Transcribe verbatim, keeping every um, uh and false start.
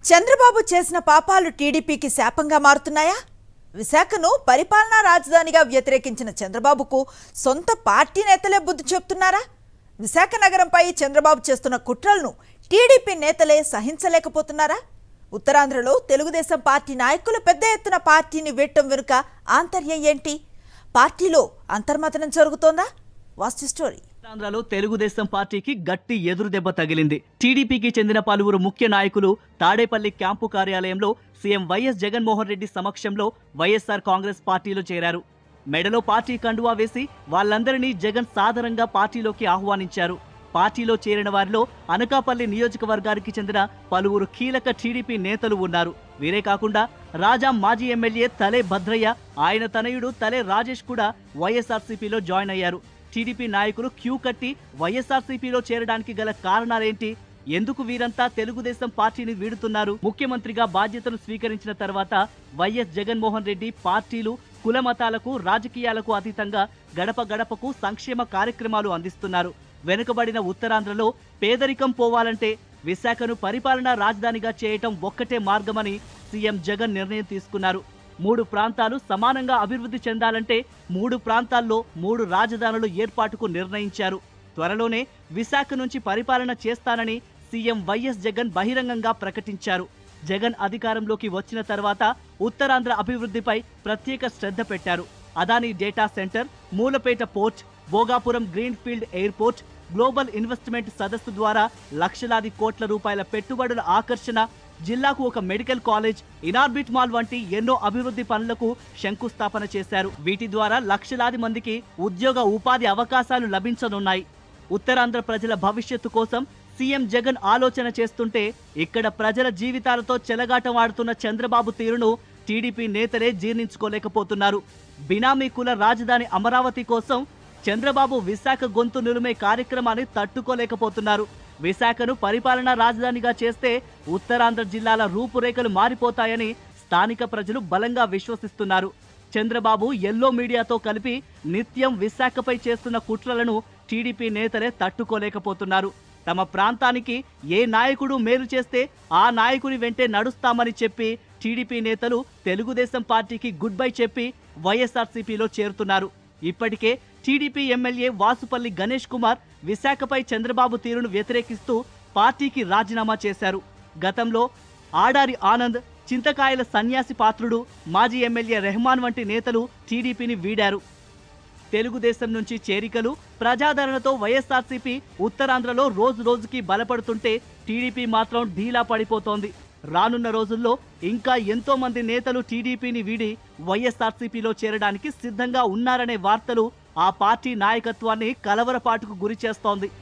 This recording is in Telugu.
చంద్రబాబు చేసిన పాపాలు టీడీపీకి శాపంగా మారుతున్నాయా? విశాఖను పరిపాలనా రాజధానిగా వ్యతిరేకించిన చంద్రబాబుకు సొంత పార్టీ నేతలే బుద్ధి చెప్తున్నారా? విశాఖ నగరంపై చంద్రబాబు చేస్తున్న కుట్రలను టీడీపీ నేతలే సహించలేకపోతున్నారా? ఉత్తరాంధ్రలో తెలుగుదేశం పార్టీ నాయకులు పెద్ద ఎత్తున పార్టీని వీడటం వెనుక ఆంతర్యం ఏంటి? పార్టీలో అంతర్మతనం జరుగుతోందా? వాస్తు స్టోరీ. ఉత్తరాంధ్రలో తెలుగుదేశం పార్టీకి గట్టి ఎదురు దెబ్బ తగిలింది. టీడీపీకి చెందిన పలువురు ముఖ్య నాయకులు తాడేపల్లి క్యాంపు కార్యాలయంలో సీఎం వైఎస్ జగన్మోహన్ రెడ్డి సమక్షంలో వైఎస్ఆర్ కాంగ్రెస్ పార్టీలో చేరారు. మెడలో పార్టీ కండువా వేసి వాళ్ళందరినీ జగన్ సాదరంగా పార్టీలోకి ఆహ్వానించారు. పార్టీలో చేరిన వారిలో అనకాపల్లి నియోజకవర్గానికి చెందిన పలువురు కీలక టీడీపీ నేతలు ఉన్నారు. వీరే కాకుండా రాజా మాజీ ఎమ్మెల్యే తలే భద్రయ్య, ఆయన తనయుడు తలే రాజేష్ కూడా వైఎస్ఆర్సీపీలో జాయిన్ అయ్యారు. టీడీపీ నాయకులు క్యూ కట్టి వైఎస్ఆర్సీపీలో చేరడానికి గల కారణాలేంటి? ఎందుకు వీరంతా తెలుగుదేశం పార్టీని వీడుతున్నారు? ముఖ్యమంత్రిగా బాధ్యతలు స్వీకరించిన తర్వాత వైఎస్ జగన్మోహన్ రెడ్డి పార్టీలు, కుల మతాలకు, రాజకీయాలకు అతీతంగా గడప గడపకు సంక్షేమ కార్యక్రమాలు అందిస్తున్నారు. వెనుకబడిన ఉత్తరాంధ్రలో పేదరికం పోవాలంటే విశాఖను పరిపాలనా రాజధానిగా చేయటం ఒక్కటే మార్గమని సీఎం జగన్ నిర్ణయం తీసుకున్నారు. మూడు ప్రాంతాలు సమానంగా అభివృద్ధి చెందాలంటే మూడు ప్రాంతాల్లో మూడు రాజధానులు ఏర్పాటుకు నిర్ణయించారు. త్వరలోనే విశాఖ నుంచి పరిపాలన చేస్తానని సీఎం వైఎస్ జగన్ బహిరంగంగా ప్రకటించారు. జగన్ అధికారంలోకి వచ్చిన తర్వాత ఉత్తరాంధ్ర అభివృద్ధిపై ప్రత్యేక శ్రద్ధ పెట్టారు. Adani data centre, Mulapeta port, Bhogapuram greenfield airport, global investment సదస్సు ద్వారా లక్షలాది కోట్ల రూపాయల పెట్టుబడుల ఆకర్షణ, జిల్లాకు ఒక మెడికల్ కాలేజ్, ఇనార్బిట్ మాల్ వంటి ఎన్నో అభివృద్ధి పనులకు శంకుస్థాపన చేశారు. వీటి ద్వారా లక్షలాది మందికి ఉద్యోగ ఉపాధి అవకాశాలు లభించనున్నాయి. ఉత్తరాంధ్ర ప్రజల భవిష్యత్తు కోసం సీఎం జగన్ ఆలోచన చేస్తుంటే ఇక్కడ ప్రజల జీవితాలతో చెలగాటం ఆడుతున్న చంద్రబాబు తీరును టీడీపీ నేతలే జీర్ణించుకోలేకపోతున్నారు. బినామీ కుల రాజధాని అమరావతి కోసం చంద్రబాబు విశాఖ గొంతు నిలుమే కార్యక్రమాన్ని తట్టుకోలేకపోతున్నారు. విశాఖను పరిపాలనా రాజధానిగా చేస్తే ఉత్తరాంధ్ర జిల్లాల రూపురేఖలు మారిపోతాయని స్థానిక ప్రజలు బలంగా విశ్వసిస్తున్నారు. చంద్రబాబు ఎల్లో మీడియాతో కలిపి నిత్యం విశాఖపై చేస్తున్న కుట్రలను టీడీపీ నేతలే తట్టుకోలేకపోతున్నారు. తమ ప్రాంతానికి ఏ నాయకుడు మేలు చేస్తే ఆ నాయకుని వెంటే నడుస్తామని చెప్పి టీడీపీ నేతలు తెలుగుదేశం పార్టీకి గుడ్ బై చెప్పి వైఎస్ఆర్సీపీలో చేరుతున్నారు. ఇప్పటికే టీడీపీ ఎమ్మెల్యే వాసుపల్లి గణేష్ కుమార్ విశాఖపై చంద్రబాబు తీరును వ్యతిరేకిస్తూ పార్టీకి రాజీనామా చేశారు. గతంలో ఆడారి ఆనంద్, చింతకాయల సన్యాసి పాత్రుడు, మాజీ ఎమ్మెల్యే రెహమాన్ వంటి నేతలు టీడీపీని వీడారు. తెలుగుదేశం నుంచి చేరికలు, ప్రజాదరణతో వైఎస్ఆర్సీపీ ఉత్తరాంధ్రలో రోజు రోజుకి బలపడుతుంటే టీడీపీ మాత్రం ఢీలా పడిపోతోంది. రానున్న రోజుల్లో ఇంకా ఎంతో మంది నేతలు టీడీపీని వీడి వైఎస్ఆర్సీపీలో చేరడానికి సిద్ధంగా ఉన్నారనే వార్తలు ఆ పార్టీ నాయకత్వాన్ని కలవరపాటుకు గురి చేస్తోంది.